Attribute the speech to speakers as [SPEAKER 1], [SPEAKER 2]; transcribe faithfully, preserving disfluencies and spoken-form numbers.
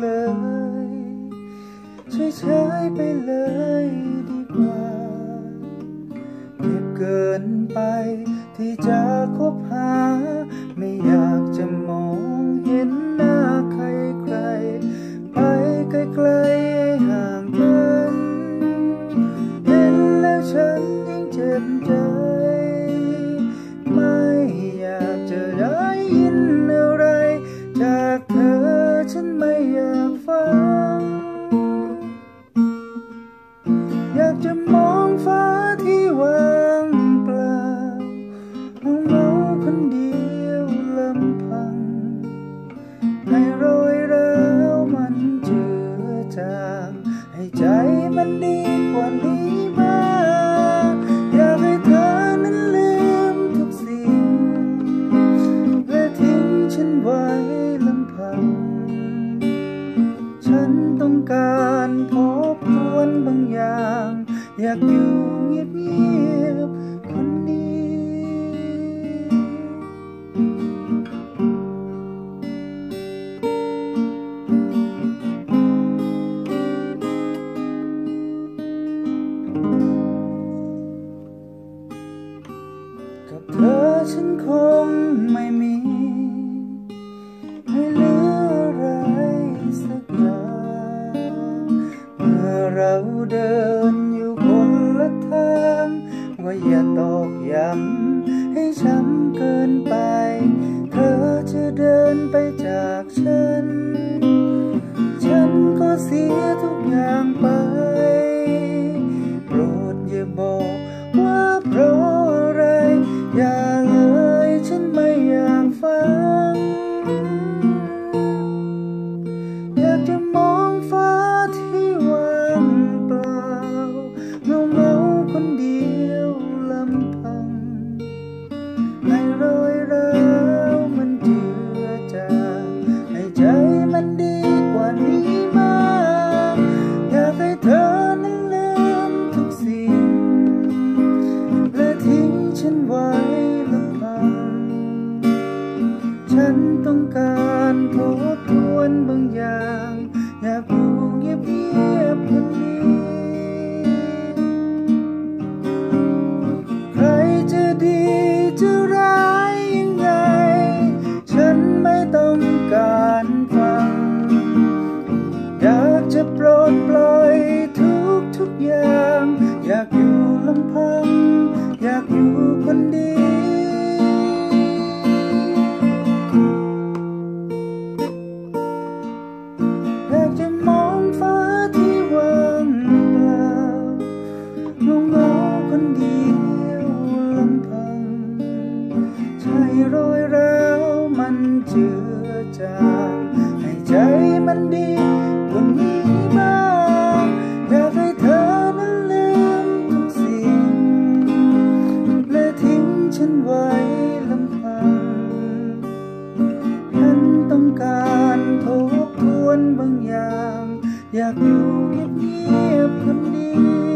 [SPEAKER 1] เลยเฉยๆไปเลยดีกว่าเก็บเกินไปที่จะคบหาไม่อยากจะมองเห็นหน้าใครใครไปไกลๆห่างกันเห็นแล้วฉันยิ่งเจ็บใจไม่อยากจะได้ยินอะไรจากเธอฉันไม่อยากฟังอยากจะมองฟ้าที่ว่างเปล่าเงาคนเดียวลำพังให้รอยร้าวมันเจือจางให้ใจมันดีกว่านี้บ้างอยากให้เธอนั้นลืมทุกสิ่งและทิ้งฉันไว้ลำพังฉันต้องการทบทวนบางอย่างอยากอยู่เงียบๆคนเดียวกับเธอฉันคงไม่มีไม่เหลืออะไรสักอย่างเมื่อเราเดินอยู่คนละทางว่าอย่าตอกย้ำให้ช้ำเกินไปเธอจะเดินไปจากฉันฉันก็เสียทุกอย่างไปโปรดอย่าบอกว่าเพราะอะไรอย่าเลยฉันไม่อยากฟังอยากจะมองฟ้าที่ว่างเปล่าเงาเงาคนเดียวลำพังให้รอยร้าวมันเจือจางให้ใจมันดีกว่านี้มากอยากให้เธอนั้นลืมทุกสิ่งและทิ้งฉันไว้ลำพังฉันต้องการทบทวนบางอย่างอยากอยู่เงียบๆคนเดียวใครจะดีจะร้ายยังไงฉันไม่ต้องการฟังอยากจะปลดปล่อยทุกทุกอย่างอยากอยู่ลำพังอยากอยู่คนเดียวอยากจะมองฟ้าที่ว่างเปล่าเงาเงาคนเดียวลำพังใช่รอยร้าวมันเจือจางให้ใจมันดีกว่านี้บ้างอยากให้เธอนั้นลืมทุกสิ่งและทิ้งฉันไว้ลำพังฉันต้องการทบทวนบางอย่างอยากอยู่เงียบๆคนเดียว